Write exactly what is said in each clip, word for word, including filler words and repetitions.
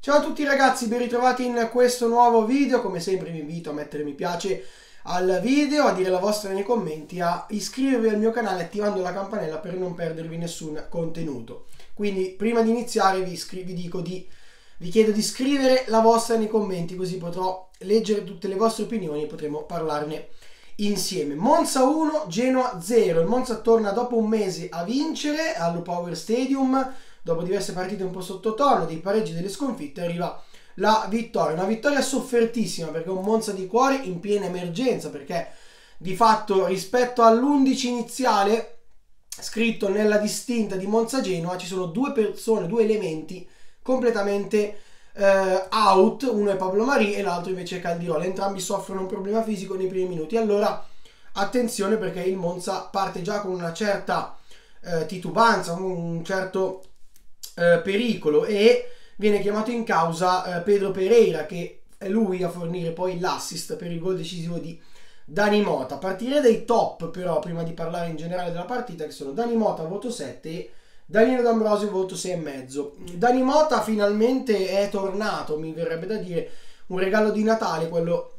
Ciao a tutti ragazzi, ben ritrovati in questo nuovo video. Come sempre vi invito a mettere mi piace al video, a dire la vostra nei commenti, a iscrivervi al mio canale attivando la campanella per non perdervi nessun contenuto. Quindi prima di iniziare vi, vi dico di vi chiedo di scrivere la vostra nei commenti, così potrò leggere tutte le vostre opinioni e potremo parlarne insieme. Monza uno, Genoa zero. Il Monza torna dopo un mese a vincere allo Power Stadium. Dopo diverse partite un po' sottotono, dei pareggi e delle sconfitte, arriva la vittoria. Una vittoria soffertissima perché un Monza di cuore in piena emergenza, perché di fatto rispetto all'undici iniziale scritto nella distinta di Monza Genoa ci sono due persone, due elementi completamente eh, out. Uno è Pablo Mari e l'altro invece è Caldirola. Entrambi soffrono un problema fisico nei primi minuti. Allora attenzione, perché il Monza parte già con una certa eh, titubanza, un certo Eh, pericolo, e viene chiamato in causa eh, Pedro Pereira, che è lui a fornire poi l'assist per il gol decisivo di Dani Mota. A partire dai top però, prima di parlare in generale della partita, che sono Dani Mota voto sette e Danilo D'Ambrosio voto sei e mezzo. Dani Mota finalmente è tornato, mi verrebbe da dire un regalo di Natale quello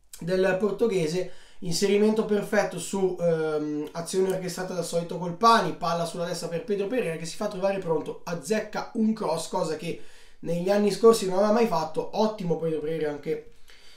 del portoghese. Inserimento perfetto su ehm, azione orchestrata dal solito Colpani, palla sulla destra per Pedro Pereira che si fa trovare pronto, azzecca un cross, cosa che negli anni scorsi non aveva mai fatto. Ottimo Pedro Pereira anche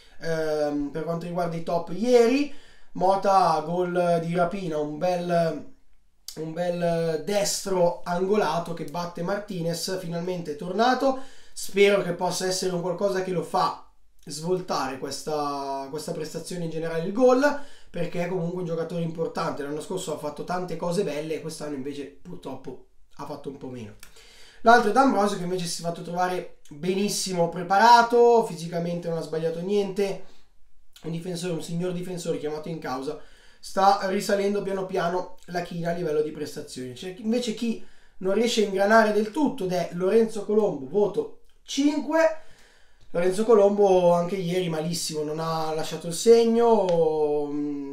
ehm, per quanto riguarda i top ieri. Mota, gol di rapina, un bel, un bel destro angolato che batte Martinez. Finalmente è tornato, spero che possa essere un qualcosa che lo fa svoltare questa, questa prestazione in generale, il gol, perché è comunque un giocatore importante. L'anno scorso ha fatto tante cose belle e quest'anno invece purtroppo ha fatto un po' meno. L'altro è D'Ambrosio, che invece si è fatto trovare benissimo preparato, fisicamente non ha sbagliato niente, un difensore, un signor difensore chiamato in causa, sta risalendo piano piano la china a livello di prestazioni. C'è invece chi non riesce a ingranare del tutto ed è Lorenzo Colombo, voto cinque. Lorenzo Colombo anche ieri malissimo, non ha lasciato il segno,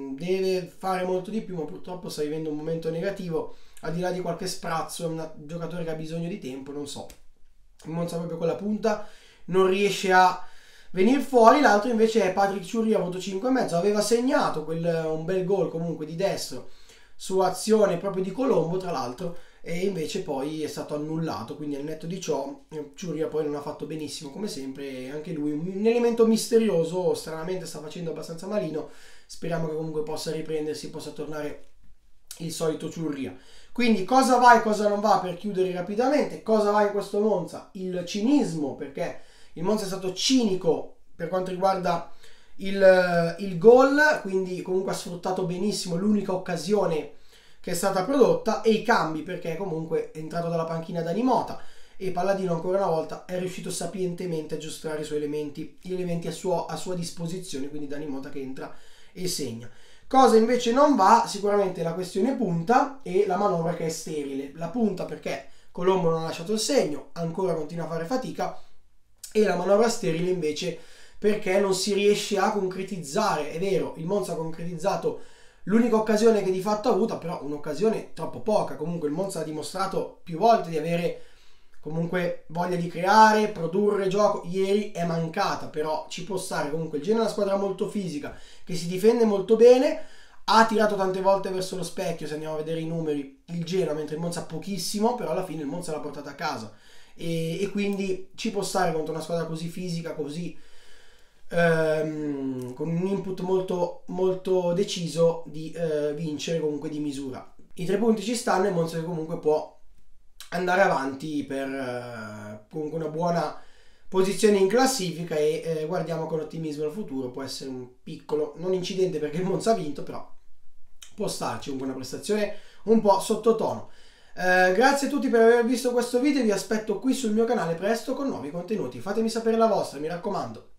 deve fare molto di più, ma purtroppo sta vivendo un momento negativo. Al di là di qualche sprazzo, è un giocatore che ha bisogno di tempo, non so, il Monza proprio con la punta non riesce a venire fuori. L'altro invece è Patrick Ciurria, voto cinque e mezzo, aveva segnato quel, un bel gol comunque di destro su azione proprio di Colombo tra l'altro, e invece poi è stato annullato, quindi al netto di ciò Ciurria poi non ha fatto benissimo come sempre, anche lui un elemento misterioso, stranamente sta facendo abbastanza malino. Speriamo che comunque possa riprendersi, possa tornare il solito Ciurria. Quindi cosa va e cosa non va, per chiudere rapidamente. Cosa va in questo Monza? Il cinismo, perché il Monza è stato cinico per quanto riguarda il, il gol, quindi comunque ha sfruttato benissimo l'unica occasione che è stata prodotta, e i cambi, perché comunque è entrato dalla panchina Dani Mota e Palladino ancora una volta è riuscito sapientemente a giostrare i suoi elementi, gli elementi a sua, a sua disposizione, quindi Dani Mota che entra e segna. Cosa invece non va? Sicuramente la questione punta e la manovra che è sterile. La punta perché Colombo non ha lasciato il segno, ancora continua a fare fatica, e la manovra sterile invece perché non si riesce a concretizzare. È vero, il Monza ha concretizzato l'unica occasione che di fatto ha avuto, però un'occasione troppo poca. Comunque il Monza ha dimostrato più volte di avere comunque voglia di creare, produrre gioco. Ieri è mancata, però ci può stare. Comunque il Genoa è una squadra molto fisica, che si difende molto bene, ha tirato tante volte verso lo specchio, se andiamo a vedere i numeri, il Genoa, mentre il Monza pochissimo, però alla fine il Monza l'ha portata a casa, e, e quindi ci può stare contro una squadra così fisica, così Ehm, con un input molto molto deciso di eh, vincere comunque di misura. I tre punti ci stanno e il Monza comunque può andare avanti per eh, comunque una buona posizione in classifica, e eh, guardiamo con ottimismo al futuro. Può essere un piccolo, non incidente perché il Monza ha vinto, però può starci comunque una prestazione un po' sottotono. Eh, grazie a tutti per aver visto questo video, vi aspetto qui sul mio canale presto con nuovi contenuti. Fatemi sapere la vostra, mi raccomando.